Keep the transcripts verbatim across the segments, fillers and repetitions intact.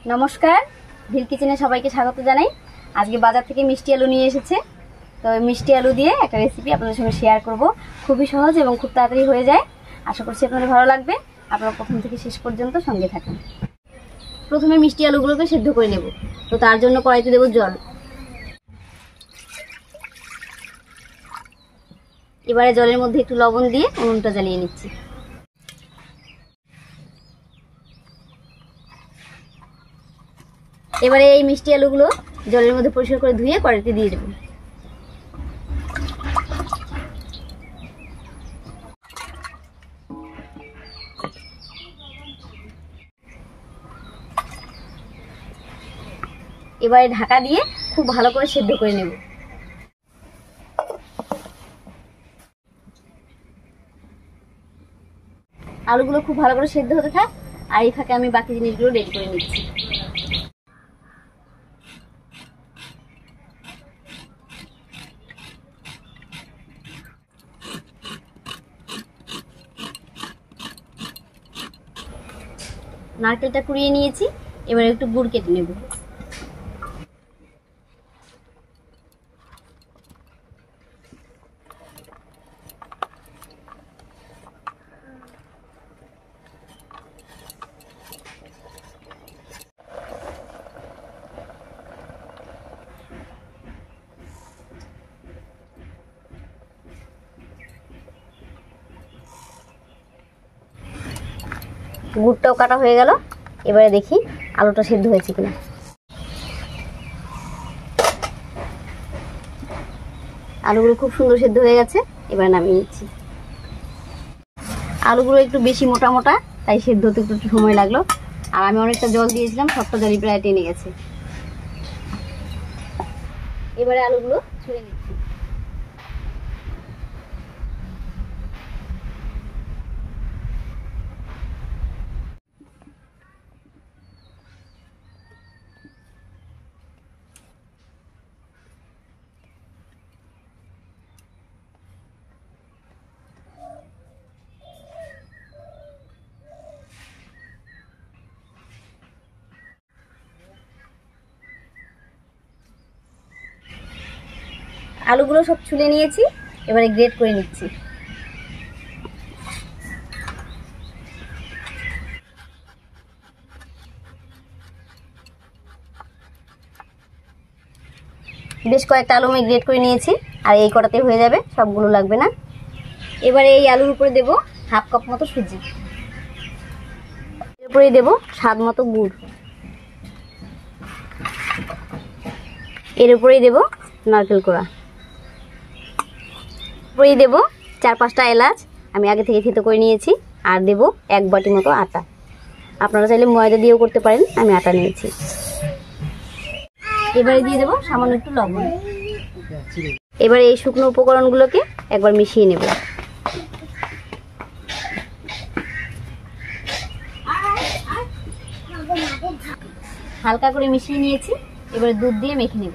নমস্কার, ভিল কিচেনে সবাইকে স্বাগত জানাই। আজকে বাজার থেকে মিষ্টি আলু নিয়ে এসেছে। তো মিষ্টি আলু দিয়ে একটা রেসিপি আপনাদের সঙ্গে শেয়ার করব। খুবই সহজ এবং খুব তাড়াতাড়ি হয়ে যায়। আশা করছি আপনাদের ভালো লাগবে। আপনারা প্রথম থেকে শেষ পর্যন্ত সঙ্গে থাকুন। প্রথমে মিষ্টি আলুগুলোকে সেদ্ধ করে নেব। তো তার জন্য কড়াইতে দেব জল। এবারে জলের মধ্যে একটু লবণ দিয়ে উনুনটা জ্বালিয়ে নিচ্ছি। এবারে এই মিষ্টি আলুগুলো জলের মধ্যে পরিষ্কার করে ধুয়ে কড়াইতে দিয়ে দেব। এবারে ঢাকা দিয়ে খুব ভালো করে সেদ্ধ করে নেব। আলুগুলো খুব ভালো করে সেদ্ধ হতে থাক, আর এই ফাঁকে আমি বাকি জিনিসগুলো রেডি করে নিচ্ছি। নারকেলটা কুড়িয়ে নিয়েছি, এবার একটু গুড় কেটে নেব। গুড়টাও কাটা হয়ে গেল। এবারে দেখি আলুটা সেদ্ধ হয়েছে কিনা। আলুগুলো খুব সুন্দর সেদ্ধ হয়ে গেছে। এবার নামিয়ে নিচ্ছি। আলুগুলো একটু বেশি মোটা মোটা, তাই সেদ্ধ হতে একটু সময় লাগলো। আর আমি অনেকটা জল দিয়েছিলাম, সবটা জলই প্রায় টেনে গেছে। এবারে আলুগুলো ছুঁড়ে নিচ্ছি। আলুগুলো সব ছুলে নিয়েছি, এবারে গ্রেট করে নিচ্ছি। বেশ কয়েকটা আলু আমি গ্রেট করে নিয়েছি, আর এই কটাতে হয়ে যাবে, সবগুলো লাগবে না। এবারে এই আলুর উপরে দেব হাফ কাপ মতো সুজি। এরপরে দেব স্বাদ মতো গুড়। এর উপরেই দেব নারকেল কোড়া। এরপরেই দেব চার পাঁচটা এলাচ, আমি আগে থেকে থেতো করে নিয়েছি। আর দেব এক বাটি মতো আটা। আপনারা চাইলে ময়দা দিয়েও করতে পারেন, আমি আটা নিয়েছি। এবারে দিয়ে দেব সামান্য একটু লবণ। এবারে এই শুকনো উপকরণগুলোকে একবার মিশিয়ে নেব। হালকা করে মিশিয়ে নিয়েছি, এবারে দুধ দিয়ে মেখে নেব।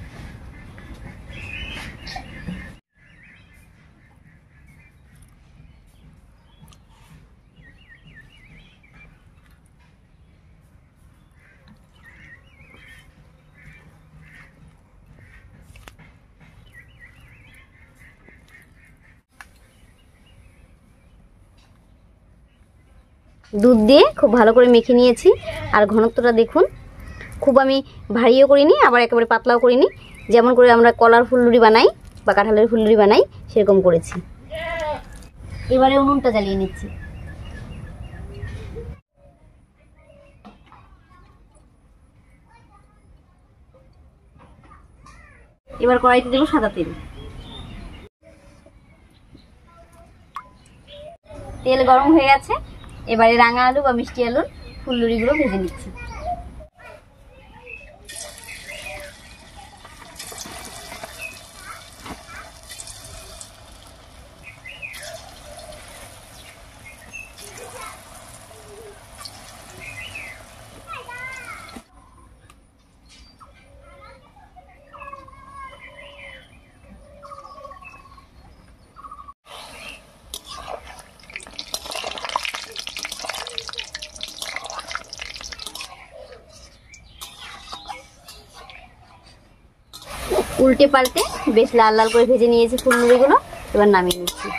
দুধ দিয়ে খুব ভালো করে মেখে নিয়েছি। আর ঘনত্বটা দেখুন, খুব আমি ভারীও করিনি, আবার একেবারে পাতলাও করিনি। যেমন করে আমরা কলার ফুলুরি বানাই বা কাঁঠালের ফুলুরি বানাই, সেরকম করেছি। এবারে উনুনটা জ্বালিয়ে নিচ্ছি। এবার কড়াইতে দেবো সাদা তেল। তেল গরম হয়ে গেছে। এবারে রাঙা আলু বা মিষ্টি আলুর ফুলুরিগুলো ভেজে নিচ্ছি। উল্টে পাল্টে বেশ লাল লাল করে ভেজে নিয়েছি ফুলগুলো, এবার নামিয়ে নিচ্ছি।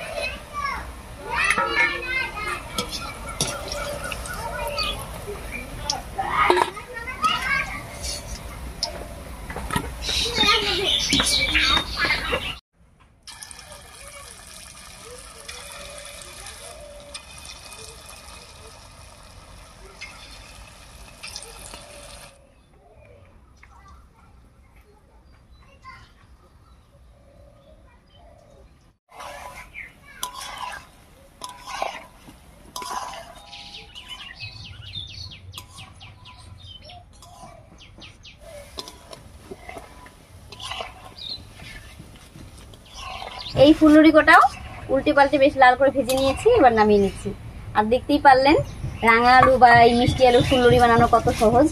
এই ফুলুরি গোটাও উল্টে পাল্টে বেশ লাল করে ভেজে নিয়েছি, এবার নামিয়ে নিচ্ছি। আর দেখতেই পারলেন রাঙা আলু বা এই মিষ্টি আলু ফুলুরি বানানো কত সহজ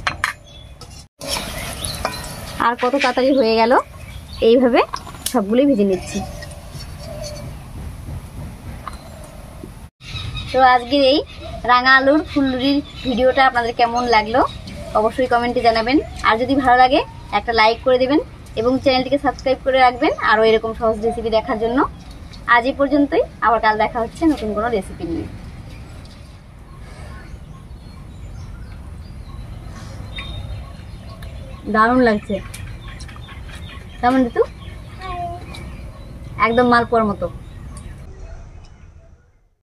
আর কত তাড়াতাড়ি হয়ে গেল। এইভাবে সবগুলোই ভেজে নিচ্ছি। তো আজকের এই রাঙা আলুর ফুলুরির ভিডিওটা আপনাদের কেমন লাগলো অবশ্যই কমেন্টে জানাবেন। আর যদি ভালো লাগে একটা লাইক করে দেবেন এবং চ্যানেলটিকে সাবস্ক্রাইব করে রাখবেন আরও এরকম সহজ রেসিপি দেখার জন্য। আজ এই পর্যন্তই, আবার কাল দেখা হচ্ছে নতুন কোনো রেসিপি নিয়ে। দারুণ লাগছে, কেমন ঋতু? একদম মালপোয়ার মতো।